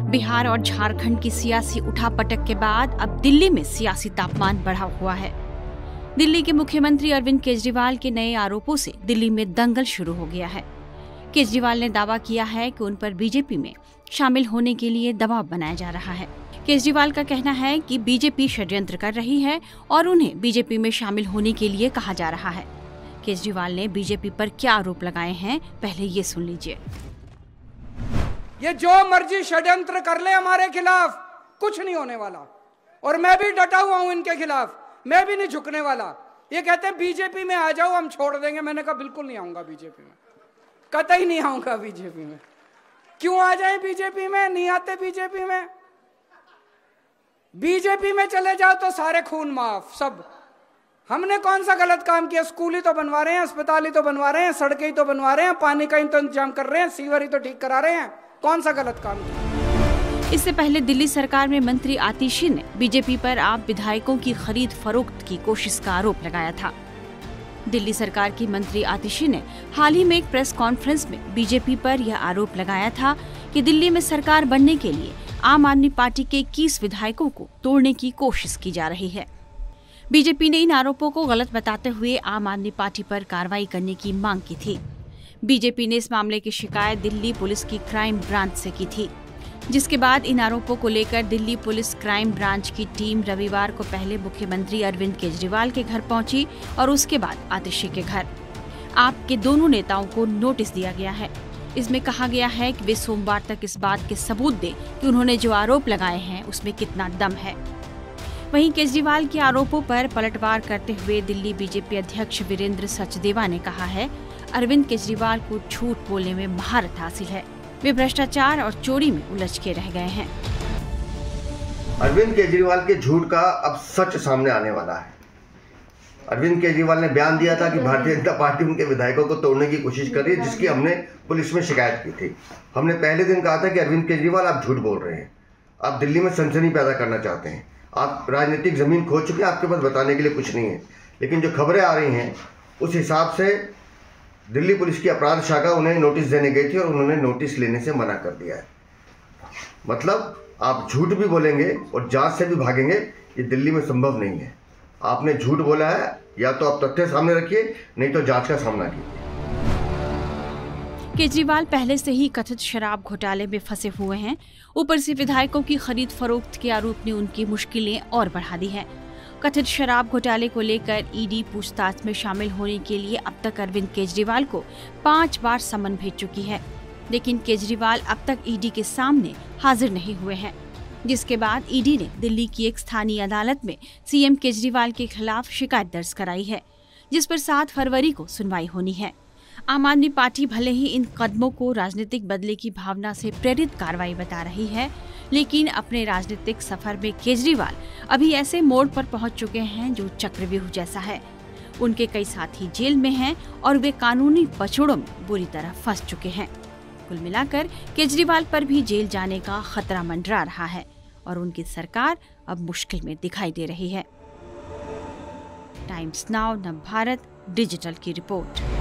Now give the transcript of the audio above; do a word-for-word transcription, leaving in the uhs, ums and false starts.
बिहार और झारखंड की सियासी उठापटक के बाद अब दिल्ली में सियासी तापमान बढ़ा हुआ है। दिल्ली के मुख्यमंत्री अरविंद केजरीवाल के नए आरोपों से दिल्ली में दंगल शुरू हो गया है। केजरीवाल ने दावा किया है कि उन पर बीजेपी में शामिल होने के लिए दबाव बनाया जा रहा है। केजरीवाल का कहना है कि बीजेपी षड्यंत्र कर रही है और उन्हें बीजेपी में शामिल होने के लिए कहा जा रहा है। केजरीवाल ने बीजेपी पर क्या आरोप लगाए हैं, पहले ये सुन लीजिए। ये जो मर्जी षड्यंत्र कर ले हमारे खिलाफ, कुछ नहीं होने वाला और मैं भी डटा हुआ हूं इनके खिलाफ, मैं भी नहीं झुकने वाला। ये कहते हैं बीजेपी में आ जाओ, हम छोड़ देंगे। मैंने कहा बिल्कुल नहीं आऊंगा बीजेपी में, कतई नहीं आऊंगा बीजेपी में। क्यों आ जाए बीजेपी में? नहीं आते बीजेपी में। बीजेपी में चले जाओ तो सारे खून माफ सब। हमने कौन सा गलत काम किया? स्कूल ही तो बनवा रहे हैं, अस्पताल ही तो बनवा रहे हैं, सड़कें ही तो बनवा रहे हैं, पानी का तो इंतजाम कर रहे हैं, सीवर ही तो ठीक करा रहे हैं। कौन सा गलत काम किया? इससे पहले दिल्ली सरकार में मंत्री आतिशी ने बीजेपी पर आप विधायकों की खरीद फरोख्त की कोशिश का आरोप लगाया था। दिल्ली सरकार की मंत्री आतिशी ने हाल ही में एक प्रेस कॉन्फ्रेंस में बीजेपी पर यह आरोप लगाया था कि दिल्ली में सरकार बनने के लिए आम आदमी पार्टी के इक्कीस विधायकों को तोड़ने की कोशिश की जा रही है। बीजेपी ने इन आरोपों को गलत बताते हुए आम आदमी पार्टी पर कार्रवाई करने की मांग की थी। बीजेपी ने इस मामले की शिकायत दिल्ली पुलिस की क्राइम ब्रांच से की थी, जिसके बाद इन आरोपों को लेकर दिल्ली पुलिस क्राइम ब्रांच की टीम रविवार को पहले मुख्यमंत्री अरविंद केजरीवाल के घर पहुंची और उसके बाद आतिशी के घर। आप के दोनों नेताओं को नोटिस दिया गया है। इसमें कहा गया है कि वे सोमवार तक इस बात के सबूत दें कि उन्होंने जो आरोप लगाए हैं उसमें कितना दम है। वहीं केजरीवाल के आरोपों पर पलटवार करते हुए दिल्ली बीजेपी अध्यक्ष वीरेंद्र सचदेवा ने कहा है, अरविंद केजरीवाल को झूठ बोलने में महारत हासिल है। वे भ्रष्टाचार और चोरी में उलझ के रह गए हैं। अरविंद केजरीवाल के झूठ का अब सच सामने आने वाला है। अरविंद केजरीवाल ने बयान दिया था कि भारतीय जनता पार्टी उनके विधायकों को तोड़ने की कोशिश कर रही है, जिसकी हमने पुलिस में शिकायत की थी। हमने पहले दिन कहा था कि अरविंद केजरीवाल आप झूठ बोल रहे हैं, आप दिल्ली में सनसनी पैदा करना चाहते हैं, आप राजनीतिक जमीन खो चुके हैं, आपके पास बताने के लिए कुछ नहीं है। लेकिन जो खबरें आ रही हैं उस हिसाब से दिल्ली पुलिस की अपराध शाखा उन्हें नोटिस देने गई थी और उन्होंने नोटिस लेने से मना कर दिया है। मतलब आप झूठ भी बोलेंगे और जांच से भी भागेंगे, ये दिल्ली में संभव नहीं है। आपने झूठ बोला है, या तो आप तथ्य सामने रखिए, नहीं तो जांच का सामना कीजिए। केजरीवाल पहले से ही कथित शराब घोटाले में फंसे हुए हैं। ऊपर से विधायकों की खरीद फरोख्त के आरोप ने उनकी मुश्किलें और बढ़ा दी हैं। कथित शराब घोटाले को लेकर ईडी पूछताछ में शामिल होने के लिए अब तक अरविंद केजरीवाल को पांच बार समन भेज चुकी है, लेकिन केजरीवाल अब तक ईडी के सामने हाजिर नहीं हुए हैं, जिसके बाद ईडी ने दिल्ली की एक स्थानीय अदालत में सीएम केजरीवाल के खिलाफ शिकायत दर्ज कराई है, जिस पर सात फरवरी को सुनवाई होनी है। आम आदमी पार्टी भले ही इन कदमों को राजनीतिक बदले की भावना से प्रेरित कार्रवाई बता रही है, लेकिन अपने राजनीतिक सफर में केजरीवाल अभी ऐसे मोड़ पर पहुंच चुके हैं जो चक्रव्यूह जैसा है। उनके कई साथी जेल में हैं और वे कानूनी पचड़ों में बुरी तरह फंस चुके हैं। कुल मिलाकर केजरीवाल पर भी जेल जाने का खतरा मंडरा रहा है और उनकी सरकार अब मुश्किल में दिखाई दे रही है। टाइम्स नाउ नवभारत डिजिटल की रिपोर्ट।